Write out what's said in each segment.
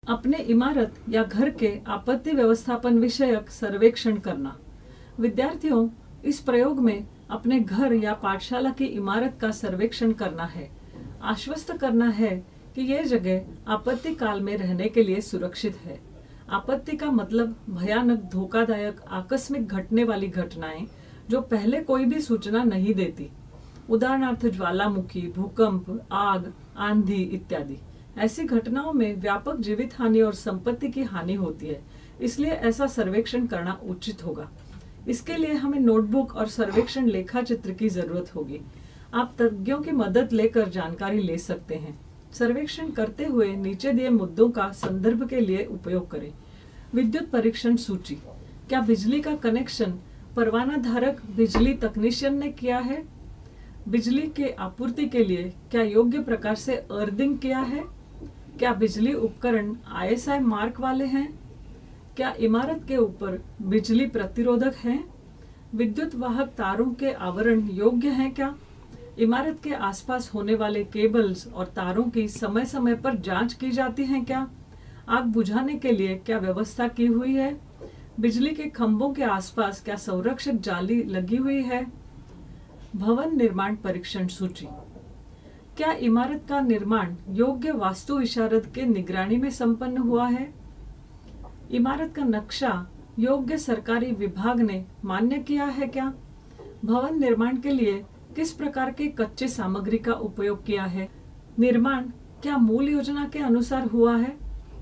अपने इमारत या घर के आपत्ति व्यवस्थापन विषयक सर्वेक्षण करना। विद्यार्थियों, इस प्रयोग में अपने घर या पाठशाला की इमारत का सर्वेक्षण करना है। आश्वस्त करना है कि यह जगह आपत्ति काल में रहने के लिए सुरक्षित है। आपत्ति का मतलब भयानक, धोखादायक, आकस्मिक घटने वाली घटनाएं जो पहले कोई भी सूचना नहीं देती। उदाहरणार्थ ज्वालामुखी, भूकंप, आग, आंधी इत्यादि। ऐसी घटनाओं में व्यापक जीवित हानि और संपत्ति की हानि होती है, इसलिए ऐसा सर्वेक्षण करना उचित होगा। इसके लिए हमें नोटबुक और सर्वेक्षण लेखा चित्र की जरूरत होगी। आप तज्ञों की मदद लेकर जानकारी ले सकते हैं। सर्वेक्षण करते हुए नीचे दिए मुद्दों का संदर्भ के लिए उपयोग करें। विद्युत परीक्षण सूची। क्या बिजली का कनेक्शन परवाना धारक बिजली तकनीशियन ने किया है? बिजली के आपूर्ति के लिए क्या योग्य प्रकार से अर्थिंग किया है? क्या बिजली उपकरण ISI मार्क वाले हैं? क्या इमारत के ऊपर बिजली प्रतिरोधक हैं? विद्युत वाहक तारों के आवरण योग्य हैं क्या? इमारत के आसपास होने वाले केबल्स और तारों की समय समय पर जांच की जाती है क्या? आग बुझाने के लिए क्या व्यवस्था की हुई है? बिजली के खंभों के आसपास क्या संरक्षक जाली लगी हुई है? भवन निर्माण परीक्षण सूची। क्या इमारत का निर्माण योग्य वास्तु विशारद के निगरानी में संपन्न हुआ है? इमारत का नक्शा योग्य सरकारी विभाग ने मान्य किया है क्या? भवन निर्माण के लिए किस प्रकार के कच्चे सामग्री का उपयोग किया है? निर्माण क्या मूल योजना के अनुसार हुआ है?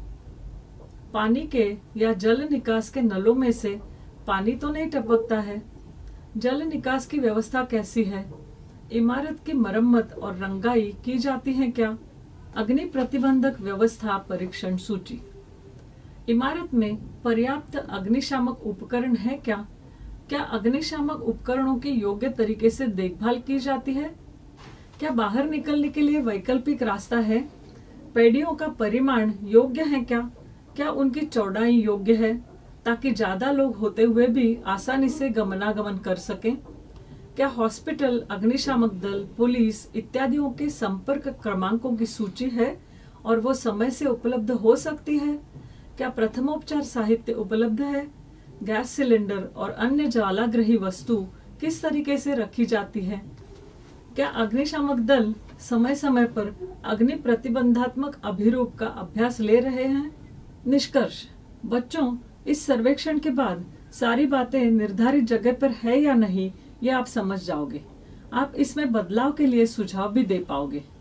पानी के या जल निकास के नलों में से पानी तो नहीं टपकता है? जल निकास की व्यवस्था कैसी है? इमारत की मरम्मत और रंगाई की जाती है क्या? अग्नि प्रतिबंधक व्यवस्था परीक्षण सूची। इमारत में पर्याप्त अग्निशामक उपकरण है क्या? क्या अग्निशामक उपकरणों की योग्य तरीके से देखभाल की जाती है? क्या बाहर निकलने के लिए वैकल्पिक रास्ता है? पैडियों का परिमाण योग्य है क्या? क्या उनकी चौड़ाई योग्य है ताकि ज्यादा लोग होते हुए भी आसानी से गमनागमन कर सकें? क्या हॉस्पिटल, अग्निशामक दल, पुलिस इत्यादियों के संपर्क क्रमांकों की सूची है और वो समय से उपलब्ध हो सकती है? क्या प्रथमोपचार साहित्य उपलब्ध है? गैस सिलेंडर और अन्य ज्वालाग्रही वस्तु किस तरीके से रखी जाती है? क्या अग्निशामक दल समय समय पर अग्नि प्रतिबंधात्मक अभिरूप का अभ्यास ले रहे हैं? निष्कर्ष। बच्चों, इस सर्वेक्षण के बाद सारी बातें निर्धारित जगह पर है या नहीं, ये आप समझ जाओगे। आप इसमें बदलाव के लिए सुझाव भी दे पाओगे।